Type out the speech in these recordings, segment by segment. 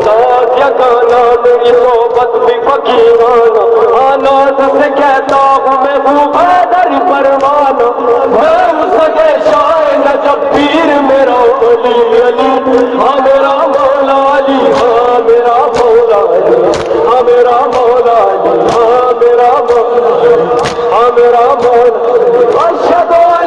ساتھ یگانا میری صحبت بھی فقیرانہ آناز سے کہتا ہوں میں ہوں حیدر پروانہ میں ہوں سگے شاہ نجف پیر میرا علی علی ہاں میرا مولا علی ہاں میرا مولا علی ہاں میرا مولا علی ہاں میرا مولا ہاں میرا مولا اشہد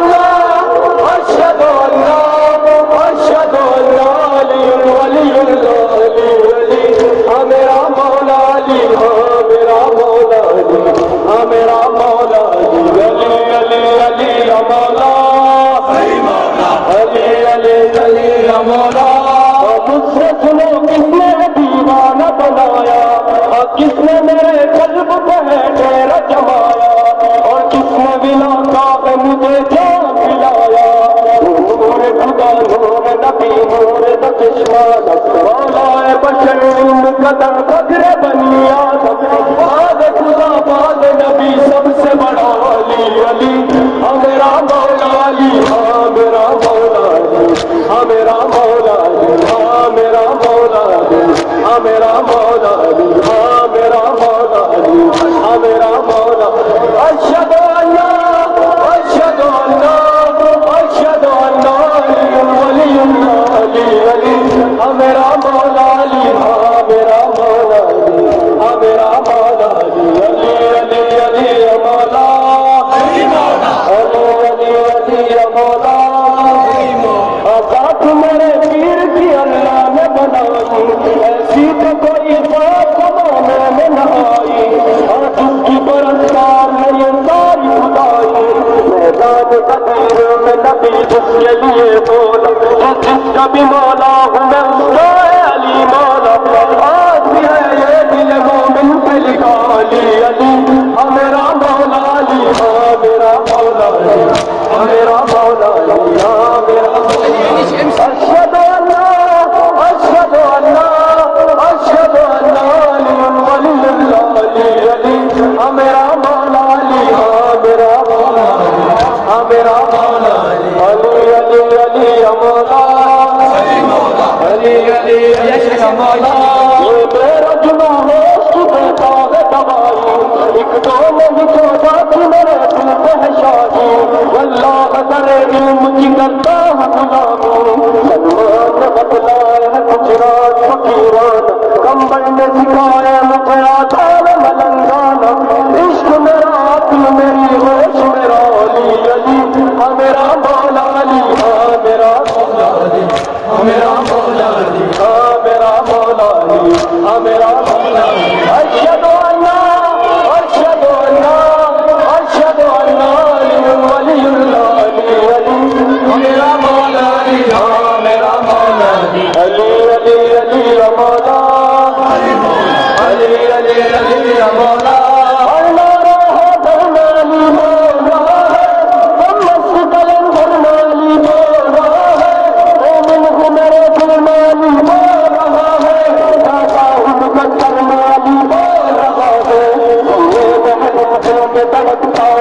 میرا مولا علی ہاں میرا مولا علی ہاں میرا مولا علی علی علی علی یا مولا علی مولا علی علی علی یا مولا مجھ سے سنو کس نے دیوانہ بنایا اور کس نے میرے قلب پہ ڈیرا جمایا اور کس نے بلا کا مجھے جان پلایا نور خدا نور نبی نور چشمان مولا بشر قدر فجر بنی آدم بعد خدا بعد نبی سب سے بڑا علی علی ہاں میرا مولا علی ہاں میرا مولا علی ہاں میرا مولا علی ہاں میرا مولا علی ہاں میرا مولا علی ہاں میرا مولا علی ہاں میرا مولا اشہد اللہ اشہد اللہ اشہد اللہ علی اللہ علی علی ہاں میرا مولا علی ہاں میرا مولا علی ہاں میرا مولا علی علی علی علی مولا علی مولا علی علی علی مولا ذات میرے پیر کی اللہ نے بنائی ایسی تو کوئی بات زمانے میں نہ آئی اور جس کی پرستار نہیں ساری خدائی میدان قدیر میں نبی جس کے لیے بولا جس کا بھی مولا ہوں میں اس کا علی مولا آج بھی ہے یہ دل مومن پہ لکھا علی علی ہاں میرا مولا علی ہاں میرا مولا علی ہاں میرا مولا علی ہاں میرا اشہد اللہ اشہد اللہ اشہد اللہ علی اللہ علی علی ہاں میرا مولا علی ہاں میرا مولا علی ہاں میرا مولا علی علی علی علی مولا علی علی علی مولا یہ میرا جناح ہے اس کی بیٹا ہے دوائی ایک دو نہیں چھوڑا تھی میرے دل پہ ہے شادی واللہ قدر علم کی کرتا ہے غلامی سلمان نے بتلایا ہے کچھ رات فقیران کمبل نے سکھایا مجھے آدھان ملنگانا عشق میرا عقل میری ہوش میرا علی علی ہاں میرا مولا علی ہاں میرا مولا علی ہاں میرا مولا علی ہاں میرا مولا علی ہاں میرا مولا علی اشہد اللہ اشہد اللہ اشہد اللہ علی اللہ علی علی ہاں میرا مولا علی ہاں میرا مولا علی علی علی علی مولا علی علی علی علی مولا میں تڑپتا